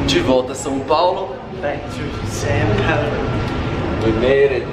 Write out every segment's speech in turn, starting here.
De volta a São Paulo. Back to San Paulo. We made it.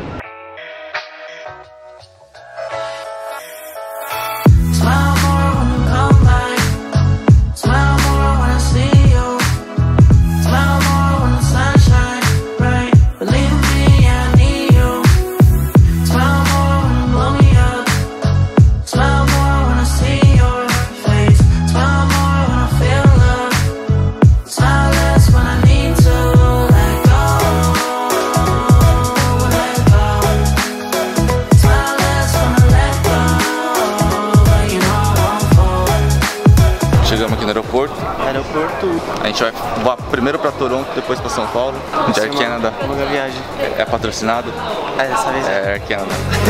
Chegamos aqui no aeroporto. A gente vai voar primeiro pra Toronto, depois pra São Paulo. De Air Canada. Longa viagem. É patrocinado? É, dessa vez é Air Canada.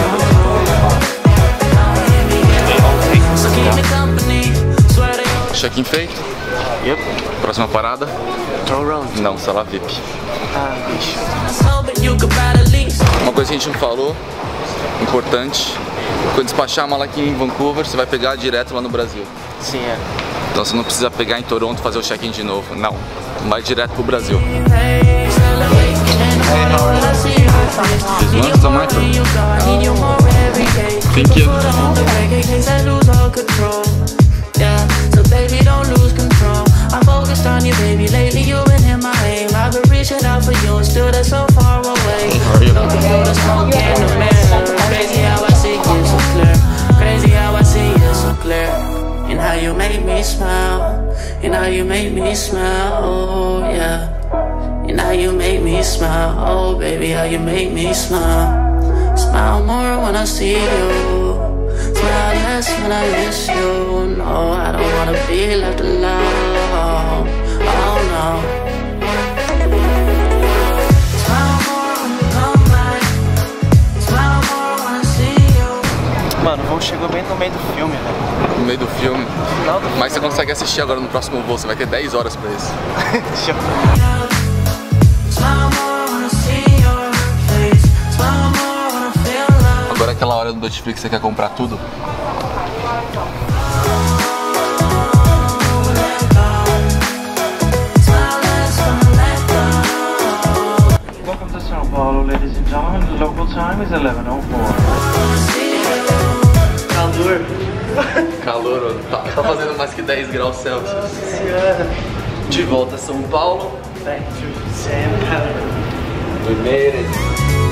Check-in feito. Yep. Próxima parada? Toronto. Não, sala VIP. Ah, bicho. Uma coisa que a gente não falou, importante, quando despachar a mala aqui em Vancouver, você vai pegar direto lá no Brasil. Sim, é. Então você não precisa pegar em Toronto e fazer o check-in de novo. Não, vai direto pro Brasil. This one's a micro. Thank you. And how you make me smile, and how you make me smile, oh yeah. And how you make me smile, oh baby, how you make me smile. Smile more when I see you, smile less when I miss you. No, I don't wanna be left alone, oh no. Mano, o voo chegou bem no meio do filme, velho. No meio do filme. Final do filme. Mas você consegue assistir agora no próximo voo, você vai ter 10 horas pra isso. Agora é aquela hora do Netflix que você quer comprar tudo. Welcome to São Paulo, ladies and gentlemen. Local time is 11:04. Calor. Calor, tá fazendo mais que 10 graus Celsius. De volta a São Paulo. Back to San Paulo. We made it.